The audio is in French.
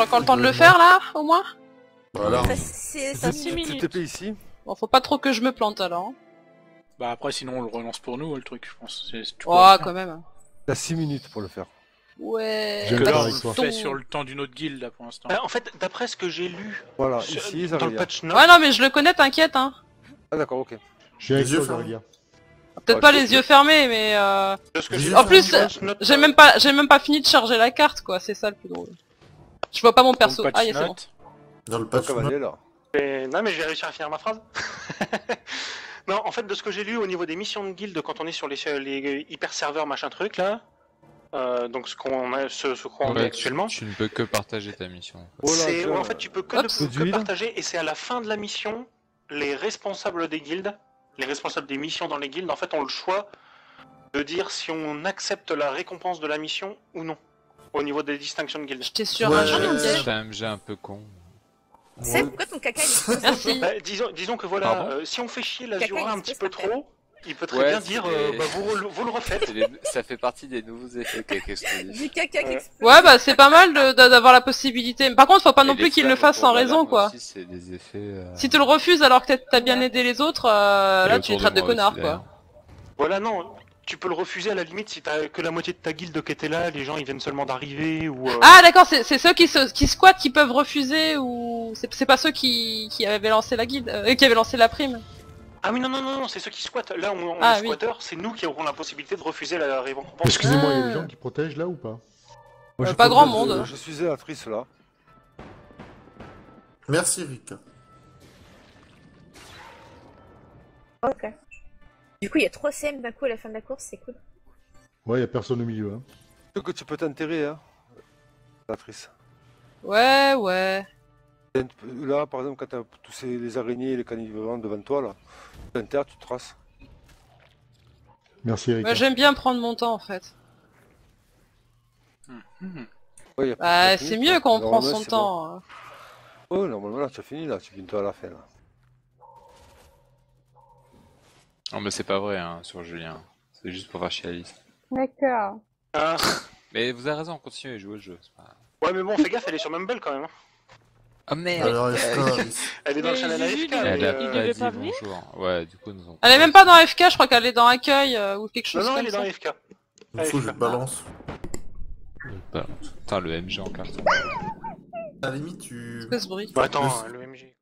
encore le temps de le faire là, au moins? Voilà. C'est C'est 6 minutes. TP ici. Bon, faut pas trop que je me plante alors. Bah après sinon on le relance pour nous le truc je pense. Tu peux Oh, le faire. quand même. T'as 6 minutes pour le faire. Ouais. J'ai Que Bah, là avec on toi. le fait sur le temps d'une autre guild là pour l'instant. En fait, d'après ce que j'ai lu Voilà, sur- ici, dans le Zarelia. patch note, Ouais, non, mais je le connais, t'inquiète, hein. Ah d'accord, ok. Je suis avec Les yeux toi, fermés. Aurélia. Peut-être Ouais, pas je- les yeux fermés, mais de ce que En j'ai En lu plus, dans le patch note, j'ai même pas fini de charger la carte, quoi. C'est ça le plus drôle. Je vois pas mon perso. Ton patch Ah, y a, c'est bon. note. Dans le Pas patch cavalier là. Non mais je vais réussir à finir ma phrase. Non, en fait, de ce que j'ai lu au niveau des missions de guild quand on est sur les hyper serveurs machin truc là, donc ce qu'on est actuellement, Tu ne peux que partager ta mission. Oh là, c'est tiens, en fait tu peux que, Oups. que d'huile. partager et c'est à la fin de la mission les responsables des guildes, les responsables des missions dans les guildes, en fait ont le choix de dire si on accepte la récompense de la mission ou non au niveau des distinctions de guildes. J'étais sur Ouais, un jeu de C'est un MG un peu con. C'est pourquoi ton caca il est Merci. Bah, disons que voilà, Pardon si on fait chier Caca, l'Azura un il petit se peu passe après. trop, il peut très Ouais, bien dire c'est- bah, vous le refaites. Ça fait partie des nouveaux effets qu'explosif. Du caca qui explose. Ouais, bah c'est pas mal d'avoir la possibilité. Par contre, faut pas non Et plus les qu'il le flammes fasse autour sans de la raison, lame quoi. aussi, c'est des effets. Si tu le refuses alors que t'as bien aidé les autres, et là tu les autour traites de moi connard, aussi, quoi. d'ailleurs. Voilà, non, tu peux le refuser à la limite si t'as que la moitié de ta guilde qui était là, les gens ils viennent seulement d'arriver ou. Ah d'accord, c'est ceux qui squattent qui peuvent refuser ou c'est pas ceux qui avaient lancé la guilde, qui avaient lancé la prime. Ah oui, non, c'est ceux qui squattent. Là, on Ah, est oui. squatteurs, c'est nous qui aurons la possibilité de refuser la récompense. Excusez-moi, il y a Ah. des gens qui protègent là ou pas? Moi, je pas fais- grand monde. Je suis zélatrice là. Merci Rick. Ok. Du coup, il y a 3 CM d'un coup à la fin de la course, c'est cool. Ouais, il y a personne au milieu. Hein. Surtout que tu peux t'enterrer, hein. Zélatrice. Ouais. Là, par exemple, quand t'as tous les araignées et les canivores devant toi, là, tu t'enterres, tu te traces. Merci Eric. Moi j'aime bien prendre mon temps en fait. Ouais, Bah t'as c'est fini, mieux quoi. quand on prend Normalement, son c'est temps. hein. bon. Oh, normalement, là, tu as fini, là, tu es bientôt à la fin, là. Non, mais c'est pas vrai, hein, sur Julien. C'est juste pour faire chier Alice. D'accord. Ah, Mais vous avez raison, continuez à jouer le jeu. C'est pas... ouais, mais bon, fais gaffe, elle est sur Mumble quand même. hein. Oh merde Alors, FK, Alice. Elle est dans le Mais channel Juju, AFK. il Elle a mais, il pas devait dit pas venir bonjour. Ouais, du coup, nous on... Elle est même pas dans FK, je crois qu'elle est dans accueil ou quelque chose Non, comme elle est ça. dans AFK. Il faut que je te balance. Putain, le MG en carte. À la limite, tu... Que ce bruit. Bah attends, le MG.